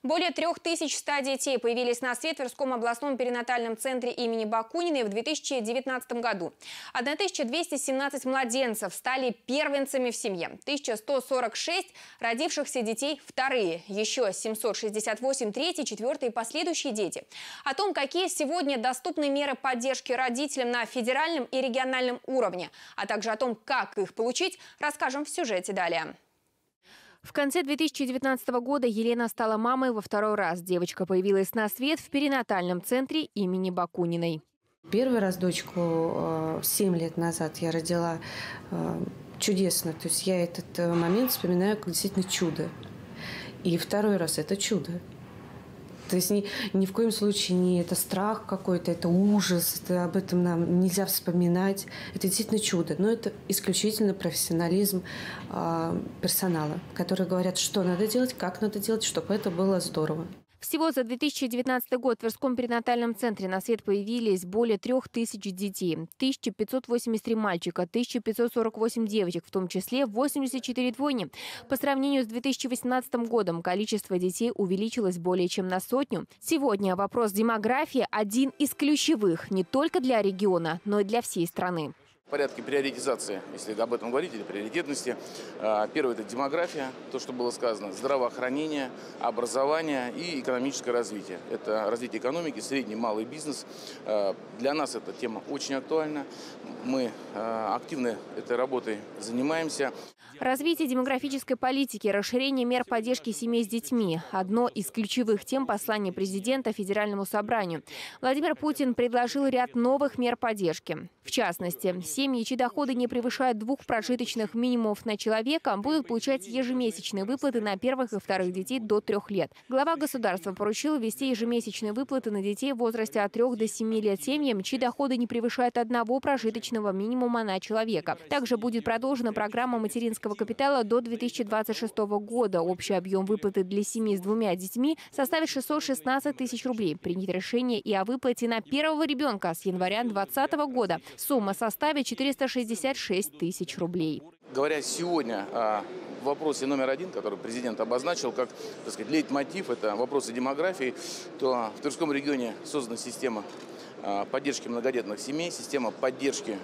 Более 3100 детей появились на свет в Тверском областном перинатальном центре имени Бакуниной в 2019 году. 1217 младенцев стали первенцами в семье. 1146 родившихся детей – вторые. Еще 768 – третьи, четвертые и последующие дети. О том, какие сегодня доступны меры поддержки родителям на федеральном и региональном уровне, а также о том, как их получить, расскажем в сюжете далее. В конце 2019 года Елена стала мамой во второй раз. Девочка появилась на свет в перинатальном центре имени Бакуниной. Первый раз дочку 7 лет назад я родила чудесно. То есть я этот момент вспоминаю как действительно чудо. И второй раз это чудо. То есть ни в коем случае не это страх какой-то, это ужас, об этом нам нельзя вспоминать. Это действительно чудо. Но это исключительно профессионализм персонала, которые говорят, что надо делать, как надо делать, чтобы это было здорово. Всего за 2019 год в Тверском перинатальном центре на свет появились более 3000 детей. 1583 мальчика, 1548 девочек, в том числе 84 двойни. По сравнению с 2018 годом количество детей увеличилось более чем на 100. Сегодня вопрос демографии один из ключевых не только для региона, но и для всей страны. В порядке приоритизации, если об этом говорить, или приоритетности. Первое – это демография, то, что было сказано, здравоохранение, образование и экономическое развитие. Это развитие экономики, средний, малый бизнес. Для нас эта тема очень актуальна. Мы активно этой работой занимаемся. Развитие демографической политики, расширение мер поддержки семей с детьми – одно из ключевых тем послания президента Федеральному собранию. Владимир Путин предложил ряд новых мер поддержки. В частности, семьи, чьи доходы не превышают 2 прожиточных минимумов на человека, будут получать ежемесячные выплаты на первых и вторых детей до 3 лет. Глава государства поручил ввести ежемесячные выплаты на детей в возрасте от 3 до 7 лет семьям, чьи доходы не превышают 1 прожиточного минимума на человека. Также будет продолжена программа материнского капитала до 2026 года. Общий объем выплаты для семей с 2 детьми составит 616 тысяч рублей. Принято решение и о выплате на первого ребенка с января 2020 года. Сумма составит 466 тысяч рублей. Говоря сегодня о вопросе номер 1, который президент обозначил как, так сказать, лейтмотив, это вопросы демографии, то в Тверском регионе создана система поддержки многодетных семей, система поддержки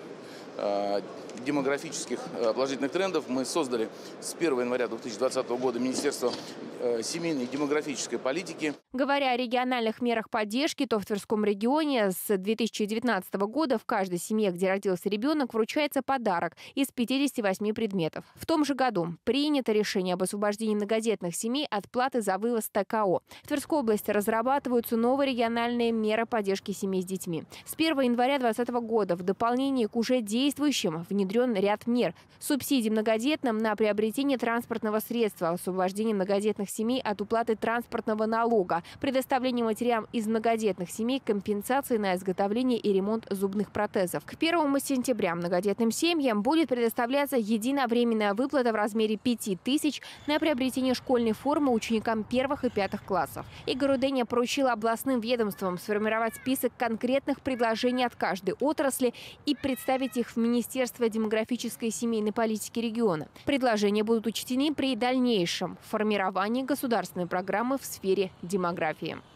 демографических положительных трендов. Мы создали с 1 января 2020 года Министерство семейной и демографической политики. Говоря о региональных мерах поддержки, то в Тверском регионе с 2019 года в каждой семье, где родился ребенок, вручается подарок из 58 предметов. В том же году принято решение об освобождении многодетных семей от платы за вывоз ТКО. В Тверской области разрабатываются новые региональные меры поддержки семей с детьми. С 1 января 2020 года в дополнение к уже действующим внедрен ряд мер. Субсидии многодетным на приобретение транспортного средства, освобождение многодетных семей от уплаты транспортного налога, предоставление матерям из многодетных семей компенсации на изготовление и ремонт зубных протезов. К 1 сентября многодетным семьям будет предоставляться единовременная выплата в размере 5000 на приобретение школьной формы ученикам 1 и 5 классов. Игорь Руденя поручил областным ведомствам сформировать список конкретных предложений от каждой отрасли и представить их в Министерство демографической и семейной политики региона. Предложения будут учтены при дальнейшем формировании государственной программы в сфере демографии.